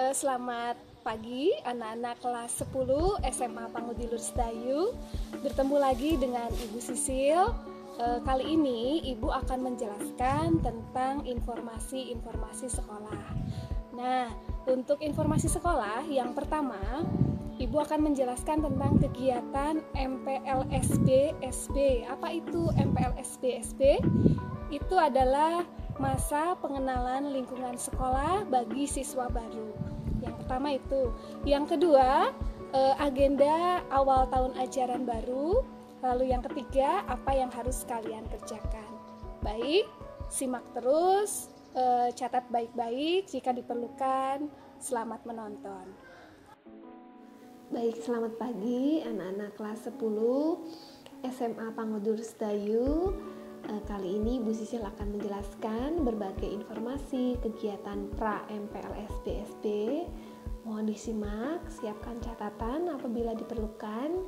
Selamat pagi anak-anak kelas 10 SMA Pangudilur Sedayu. Bertemu lagi dengan Ibu Sisil. Kali ini Ibu akan menjelaskan tentang informasi-informasi sekolah. Nah, untuk informasi sekolah yang pertama, Ibu akan menjelaskan tentang kegiatan MPLSB-SB. Apa itu MPLSB-SB? Itu adalah masa pengenalan lingkungan sekolah bagi siswa baru. Yang pertama itu. Yang kedua, agenda awal tahun ajaran baru. Lalu yang ketiga, apa yang harus kalian kerjakan. Baik, simak terus, catat baik-baik jika diperlukan. Selamat menonton. Baik, selamat pagi anak-anak kelas 10 SMA Pangudilur Sedayu. Kali ini Bu Sisil akan menjelaskan berbagai informasi kegiatan pra MPLSB-SB. Mohon disimak, siapkan catatan apabila diperlukan.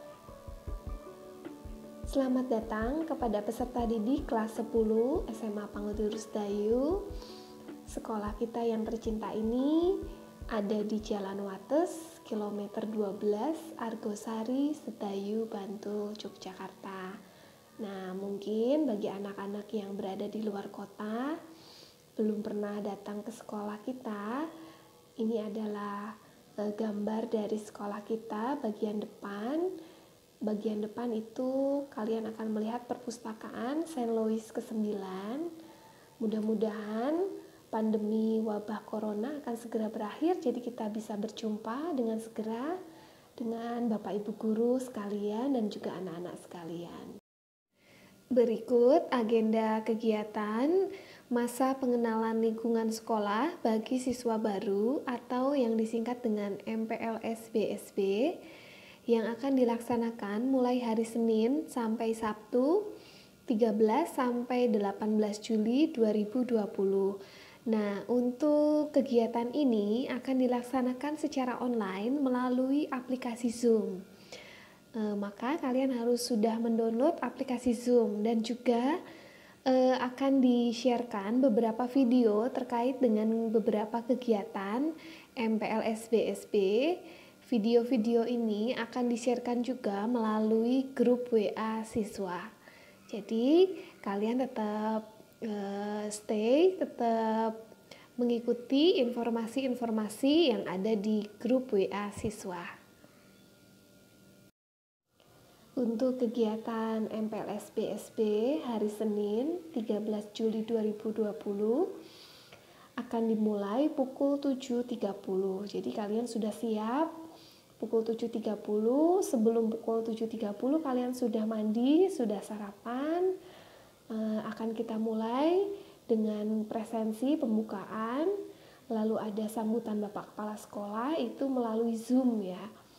Selamat datang kepada peserta didik kelas 10 SMA Pangudilur Sedayu. Sekolah kita yang tercinta ini ada di Jalan Wates, kilometer 12, Argosari, Sedayu, Bantul, Yogyakarta. Nah, mungkin bagi anak-anak yang berada di luar kota, belum pernah datang ke sekolah kita, ini adalah gambar dari sekolah kita bagian depan. Bagian depan itu kalian akan melihat perpustakaan Saint Louis ke-9. Mudah-mudahan pandemi wabah corona akan segera berakhir, jadi kita bisa berjumpa dengan segera dengan Bapak Ibu guru sekalian dan juga anak-anak sekalian. Berikut agenda kegiatan masa pengenalan lingkungan sekolah bagi siswa baru atau yang disingkat dengan MPLSB-SB yang akan dilaksanakan mulai hari Senin sampai Sabtu 13 sampai 18 Juli 2020. Nah, untuk kegiatan ini akan dilaksanakan secara online melalui aplikasi Zoom. Maka kalian harus sudah mendownload aplikasi Zoom dan juga akan di-sharekan beberapa video terkait dengan beberapa kegiatan MPLSB-SB. Video-video ini akan di-sharekan juga melalui grup WA siswa. Jadi kalian tetap tetap mengikuti informasi-informasi yang ada di grup WA siswa. Untuk kegiatan MPLSB-SB hari Senin 13 Juli 2020 akan dimulai pukul 7.30. Jadi kalian sudah siap pukul 7.30. Sebelum pukul 7.30 kalian sudah mandi, sudah sarapan. Akan kita mulai dengan presensi pembukaan, lalu ada sambutan Bapak Kepala Sekolah itu melalui Zoom ya.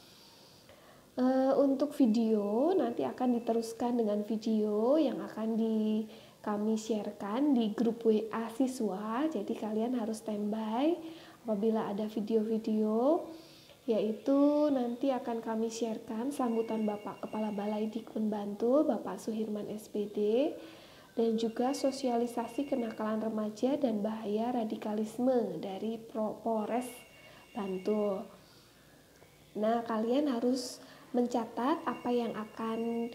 Untuk video nanti akan diteruskan dengan video yang akan kami sharekan di grup WA siswa. Jadi kalian harus standby apabila ada video-video, yaitu nanti akan kami sharekan sambutan Bapak Kepala Balai Dikbud Bantul, Bapak Suhirman SPD, dan juga sosialisasi kenakalan remaja dan bahaya radikalisme dari Polres Bantul. Nah, kalian harus mencatat apa yang akan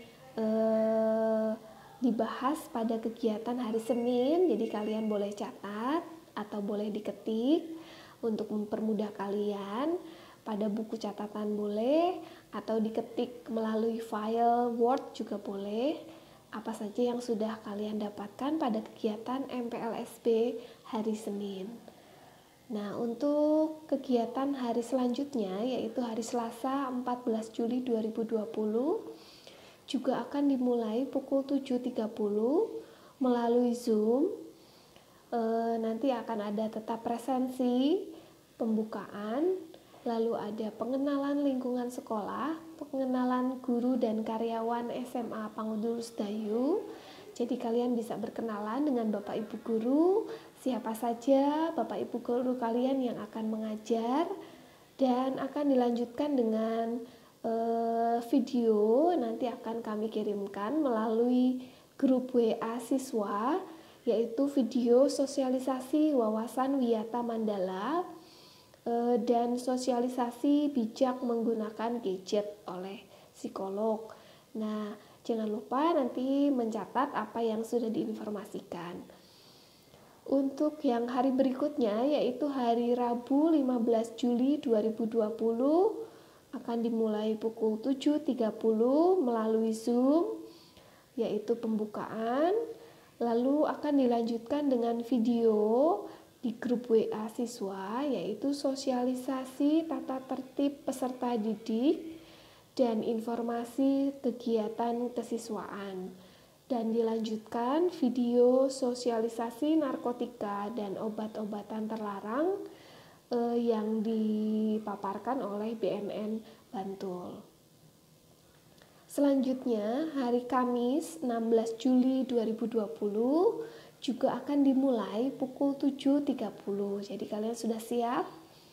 dibahas pada kegiatan hari Senin. Jadi kalian boleh catat atau boleh diketik untuk mempermudah kalian. Pada buku catatan boleh, atau diketik melalui file Word juga boleh. Apa saja yang sudah kalian dapatkan pada kegiatan MPLSB hari Senin. Nah, untuk kegiatan hari selanjutnya, yaitu hari Selasa 14 Juli 2020, juga akan dimulai pukul 7.30 melalui Zoom. Nanti akan ada tetap presensi, pembukaan, lalu ada pengenalan lingkungan sekolah, pengenalan guru dan karyawan SMA Pangudilur Sedayu. Jadi kalian bisa berkenalan dengan Bapak Ibu guru, siapa saja Bapak Ibu guru kalian yang akan mengajar, dan akan dilanjutkan dengan video nanti akan kami kirimkan melalui grup WA siswa, yaitu video sosialisasi wawasan Wiyata Mandala dan sosialisasi bijak menggunakan gadget oleh psikolog. Nah, jangan lupa nanti mencatat apa yang sudah diinformasikan. Untuk yang hari berikutnya, yaitu hari Rabu 15 Juli 2020, akan dimulai pukul 7.30 melalui Zoom, yaitu pembukaan. Lalu akan dilanjutkan dengan video di grup WA siswa, yaitu sosialisasi tata tertib peserta didik dan informasi kegiatan kesiswaan. Dan dilanjutkan video sosialisasi narkotika dan obat-obatan terlarang yang dipaparkan oleh BMN Bantul. Selanjutnya, hari Kamis 16 Juli 2020 juga akan dimulai pukul 7.30. Jadi kalian sudah siap?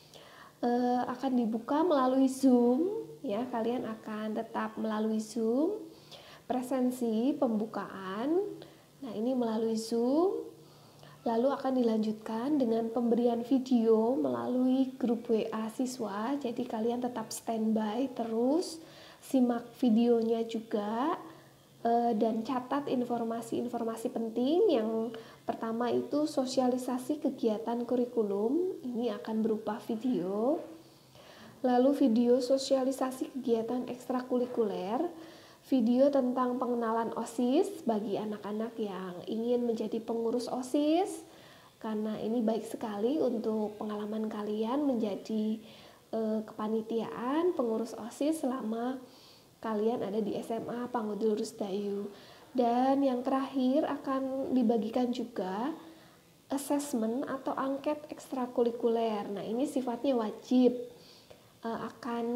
Akan dibuka melalui Zoom, ya. Kalian akan tetap melalui Zoom. Presensi pembukaan. Nah, ini melalui Zoom. Lalu akan dilanjutkan dengan pemberian video melalui grup WA siswa. Jadi kalian tetap standby terus, simak videonya juga, dan catat informasi-informasi penting. Yang pertama itu sosialisasi kegiatan kurikulum. Ini akan berupa video. Lalu video sosialisasi kegiatan ekstrakurikuler, video tentang pengenalan OSIS bagi anak-anak yang ingin menjadi pengurus OSIS, karena ini baik sekali untuk pengalaman kalian menjadi kepanitiaan pengurus OSIS selama kalian ada di SMA Pangudi Lurus Dayu. Dan yang terakhir akan dibagikan juga assessment atau angket ekstrakurikuler. Nah, ini sifatnya wajib. Akan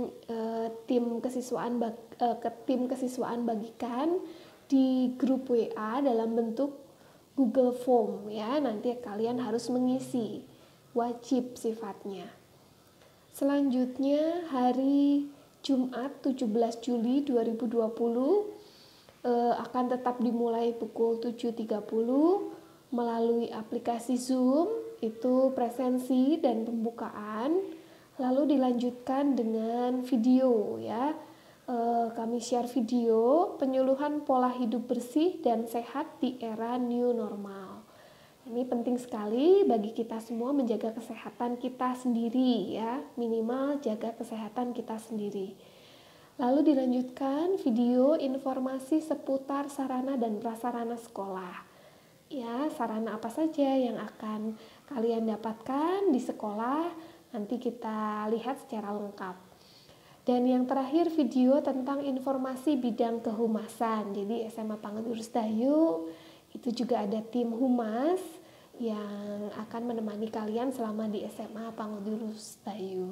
tim kesiswaan bagikan di grup WA dalam bentuk Google Form, ya. Nanti kalian harus mengisi, wajib sifatnya. Selanjutnya hari Jumat 17 Juli 2020 akan tetap dimulai pukul 7.30 melalui aplikasi Zoom, itu presensi dan pembukaan. Lalu dilanjutkan dengan video, ya. Kami share video penyuluhan pola hidup bersih dan sehat di era new normal. Ini penting sekali bagi kita semua menjaga kesehatan kita sendiri, ya. Minimal jaga kesehatan kita sendiri. Lalu dilanjutkan video informasi seputar sarana dan prasarana sekolah. Ya, sarana apa saja yang akan kalian dapatkan di sekolah, nanti kita lihat secara lengkap. Dan yang terakhir video tentang informasi bidang kehumasan. Jadi SMA Pangudi Lurus Dayu itu juga ada tim humas yang akan menemani kalian selama di SMA Pangudi Lurus Dayu.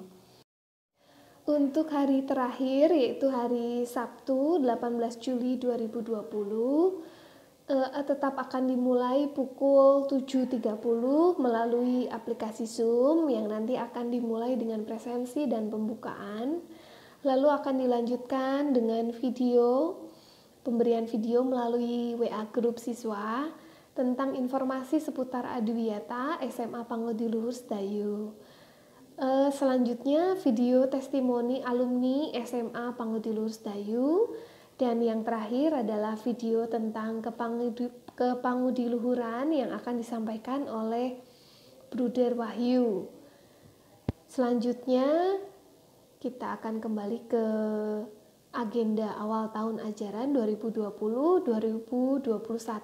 Untuk hari terakhir yaitu hari Sabtu 18 Juli 2020 tetap akan dimulai pukul 7.30 melalui aplikasi Zoom yang nanti akan dimulai dengan presensi dan pembukaan. Lalu akan dilanjutkan dengan video, pemberian video melalui WA grup siswa tentang informasi seputar Adiwiyata SMA Pangudi Lurus Dayu. Selanjutnya video testimoni alumni SMA Pangudi Lurus Dayu. Dan yang terakhir adalah video tentang kepangudiluhuran yang akan disampaikan oleh Bruder Wahyu. Selanjutnya kita akan kembali ke agenda awal tahun ajaran 2020-2021.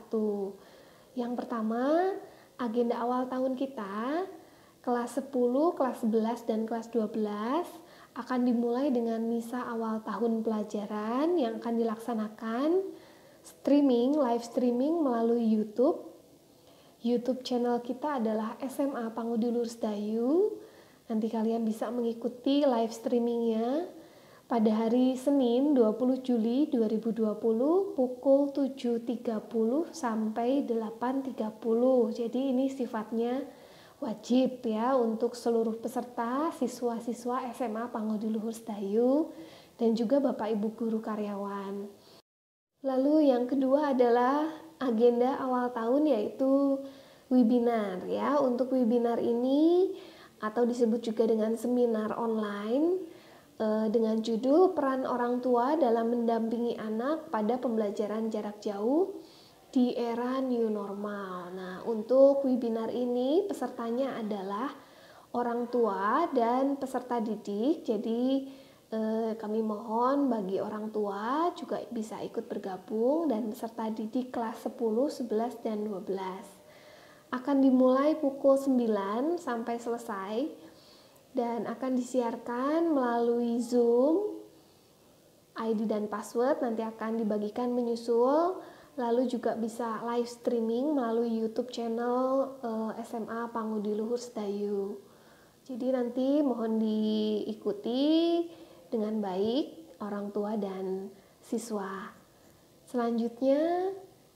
Yang pertama, agenda awal tahun kita kelas 10, kelas 11, dan kelas 12 akan dimulai dengan misa awal tahun pelajaran yang akan dilaksanakan live streaming melalui YouTube. YouTube channel kita adalah SMA Pangudi Lurus Dayu. Nanti kalian bisa mengikuti live streamingnya pada hari Senin 20 Juli 2020 pukul 7.30 sampai 8.30. Jadi ini sifatnya wajib, ya, untuk seluruh peserta siswa-siswa SMA Pangudi Lurus Dayu dan juga Bapak Ibu guru karyawan. Lalu yang kedua adalah agenda awal tahun yaitu webinar, ya. Untuk webinar ini atau disebut juga dengan seminar online dengan judul Peran Orang Tua dalam Mendampingi Anak pada Pembelajaran Jarak Jauh di Era New Normal. Nah, untuk webinar ini pesertanya adalah orang tua dan peserta didik. Jadi kami mohon bagi orang tua juga bisa ikut bergabung, dan peserta didik kelas 10, 11, dan 12. Akan dimulai pukul 9 sampai selesai dan akan disiarkan melalui Zoom. ID dan password nanti akan dibagikan menyusul, lalu juga bisa live streaming melalui YouTube channel SMA Pangudi Luhur Sedayu. Jadi nanti mohon diikuti dengan baik orang tua dan siswa. Selanjutnya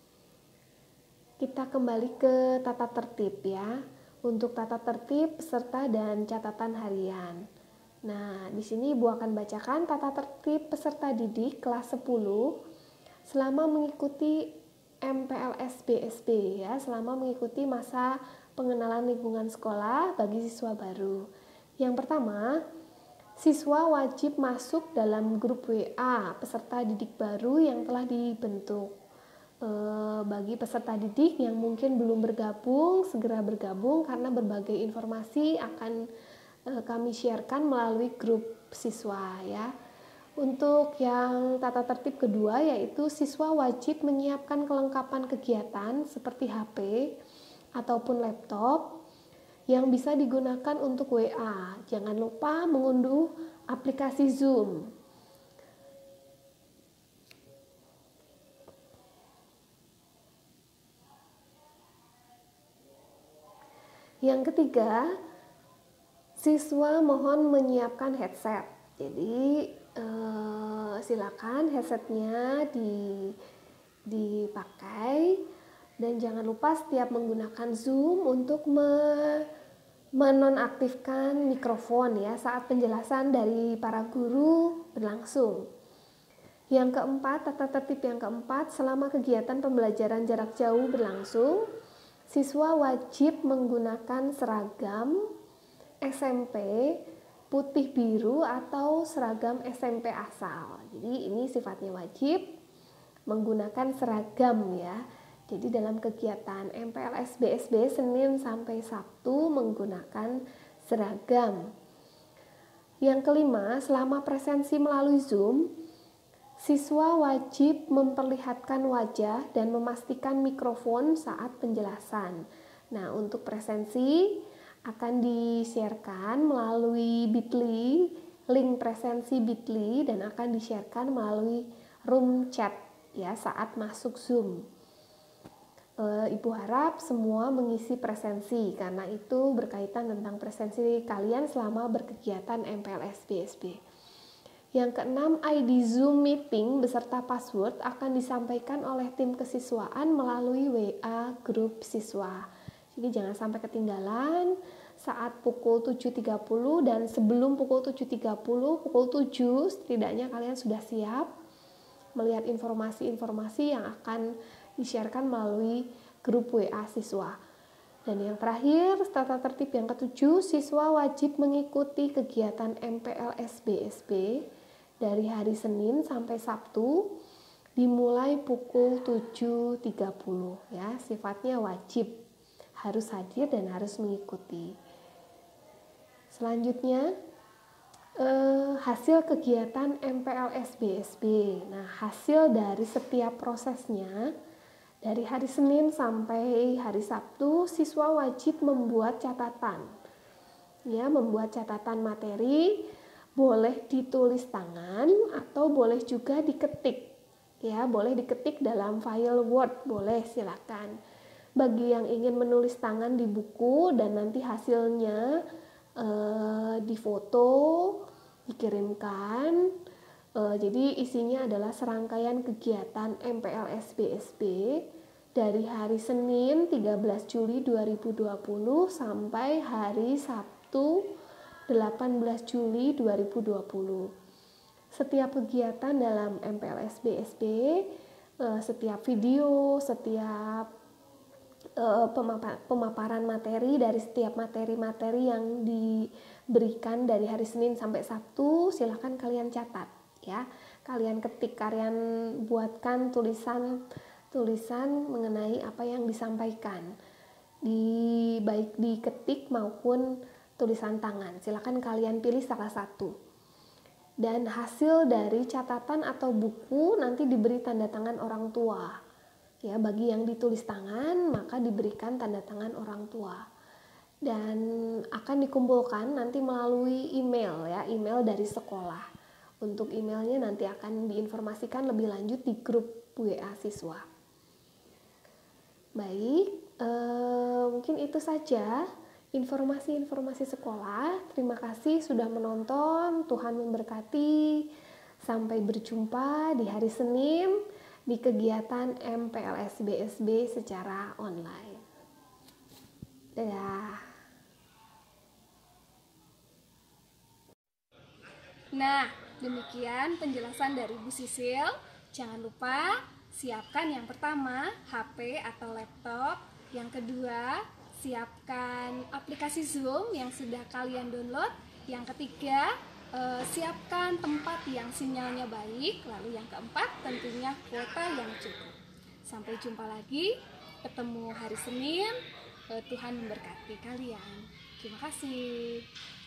kita kembali ke tata tertib ya. Untuk tata tertib peserta dan catatan harian. Nah, di sini Ibu akan bacakan tata tertib peserta didik kelas 10 selama mengikuti MPLS BSB ya, selama mengikuti masa pengenalan lingkungan sekolah bagi siswa baru. Yang pertama, siswa wajib masuk dalam grup WA peserta didik baru yang telah dibentuk. Bagi peserta didik yang mungkin belum bergabung, segera bergabung karena berbagai informasi akan kami sharekan melalui grup siswa ya. Untuk yang tata tertib kedua, yaitu siswa wajib menyiapkan kelengkapan kegiatan seperti HP ataupun laptop yang bisa digunakan untuk WA. Jangan lupa mengunduh aplikasi Zoom. Yang ketiga, siswa mohon menyiapkan headset. Jadi silakan headsetnya dipakai, dan jangan lupa setiap menggunakan Zoom untuk menonaktifkan mikrofon ya saat penjelasan dari para guru berlangsung. Yang keempat, tata tertib yang keempat, selama kegiatan pembelajaran jarak jauh berlangsung, siswa wajib menggunakan seragam SMP putih biru atau seragam SMP asal. Jadi ini sifatnya wajib menggunakan seragam ya. Jadi dalam kegiatan MPLS BSB Senin sampai Sabtu menggunakan seragam. Yang kelima, selama presensi melalui Zoom, siswa wajib memperlihatkan wajah dan memastikan mikrofon saat penjelasan. Nah, untuk presensi akan di-sharekan melalui Bitly, link presensi Bitly, dan akan di-sharekan melalui room chat ya saat masuk Zoom. Ibu harap semua mengisi presensi karena itu berkaitan tentang presensi kalian selama berkegiatan MPLS BSB. Yang keenam, ID Zoom meeting beserta password akan disampaikan oleh tim kesiswaan melalui WA grup siswa. Jadi jangan sampai ketinggalan saat pukul 7.30 dan sebelum pukul 7.30, pukul 7 setidaknya kalian sudah siap melihat informasi-informasi yang akan di-sharekan melalui grup WA siswa. Dan yang terakhir, tata tertib yang ketujuh, siswa wajib mengikuti kegiatan MPLS BSB dari hari Senin sampai Sabtu dimulai pukul 7.30 ya, sifatnya wajib, harus hadir dan harus mengikuti. Selanjutnya hasil kegiatan MPLS BSB. Nah, hasil dari setiap prosesnya dari hari Senin sampai hari Sabtu, siswa wajib membuat catatan. Ya, membuat catatan materi, boleh ditulis tangan atau boleh juga diketik. Ya, boleh diketik dalam file Word, boleh silakan. Bagi yang ingin menulis tangan di buku dan nanti hasilnya difoto, dikirimkan. Jadi isinya adalah serangkaian kegiatan MPLS BSB dari hari Senin 13 Juli 2020 sampai hari Sabtu 18 Juli 2020. Setiap kegiatan dalam MPLS BSB, setiap video, setiap pemaparan materi dari setiap materi-materi yang diberikan dari hari Senin sampai Sabtu. Silahkan kalian catat ya, kalian ketik, kalian buatkan tulisan mengenai apa yang disampaikan, baik diketik maupun tulisan tangan. Silahkan kalian pilih salah satu. Dan hasil dari catatan atau buku nanti diberi tanda tangan orang tua. Ya, bagi yang ditulis tangan maka diberikan tanda tangan orang tua. Dan akan dikumpulkan nanti melalui email ya, email dari sekolah. Untuk emailnya nanti akan diinformasikan lebih lanjut di grup WA siswa. Baik, mungkin itu saja informasi-informasi sekolah. Terima kasih sudah menonton. Tuhan memberkati. Sampai berjumpa di hari Senin di kegiatan MPLS BSB secara online. Dadah. Nah, demikian penjelasan dari Bu Sisil. Jangan lupa siapkan yang pertama HP atau laptop. Yang kedua, siapkan aplikasi Zoom yang sudah kalian download. Yang ketiga, siapkan tempat yang sinyalnya baik. Lalu yang keempat, tentunya kuota yang cukup. Sampai jumpa lagi, ketemu hari Senin. Tuhan memberkati kalian. Terima kasih.